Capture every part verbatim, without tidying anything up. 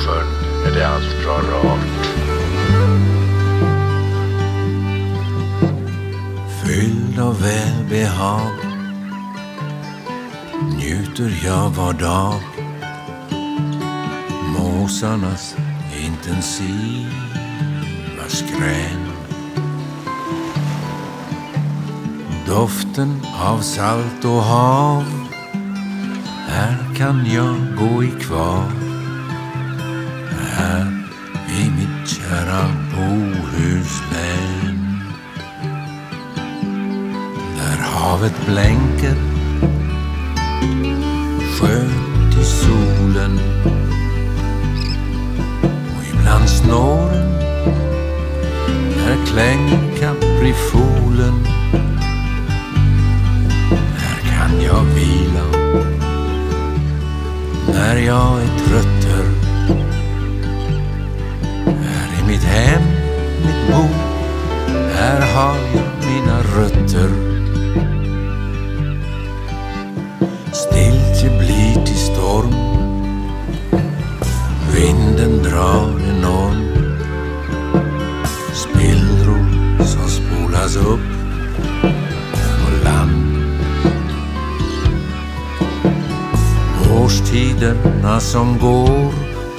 sjön är det allt bra rart. Fylld av välbehag njuter jag var dag måsarnas intensiva skrän. Doften av salt och hav, här kan jag gå i kvar. Här i mitt kära Bohuslän. Där havet blänker skönt i solen och ibland snåren där klängkaprifolen. Här kan jag vila när jag är trötter. Här är mitt hem, mitt bo, här har jag mina rötter. Stiltje blir till storm, vinden drar enorm. Spillror som spolas upp på land. Årstiderna som går,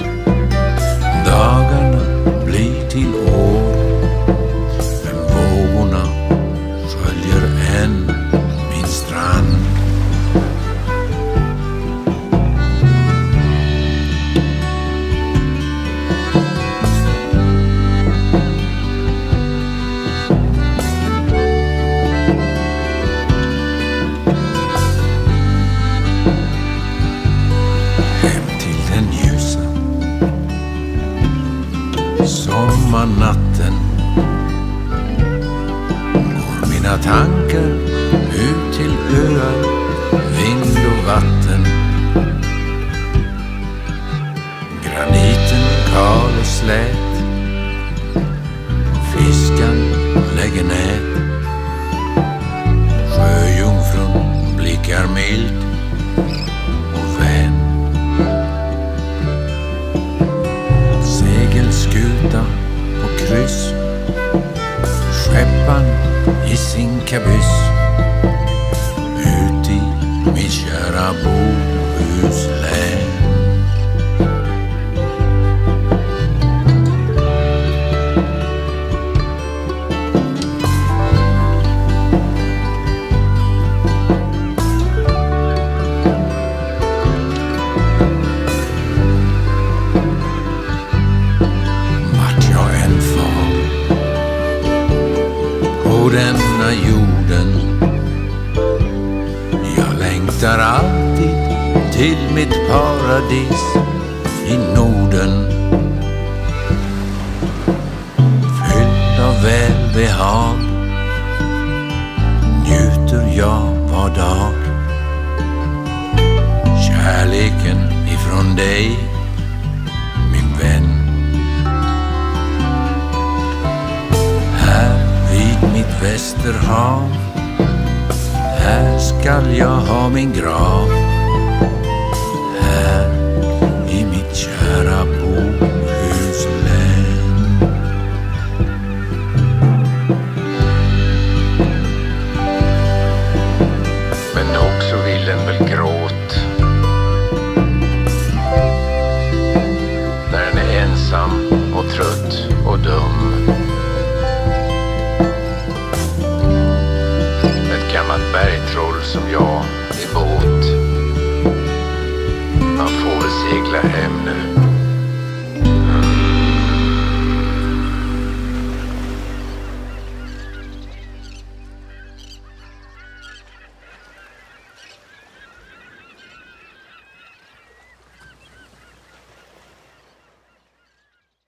dagarna blir till år. Men vågorna sköljer än min strand. Sommarnatten går mina tankar ut till öar, vind och vatten. Graniten kal och slät, fiskan lägger nät. Sjöjungfrun blickar mild och vän. Segelskuta på kryss, skeppan i sin kabyss. Ut i mitt kära Bohuslän. På denna jorden jag längtar alltid till mitt paradis i Norden. Fylld av välbehag njuter jag var dag. Kärleken ifrån dig, min vän. Mitt Västerhav, här skall jag ha min grav.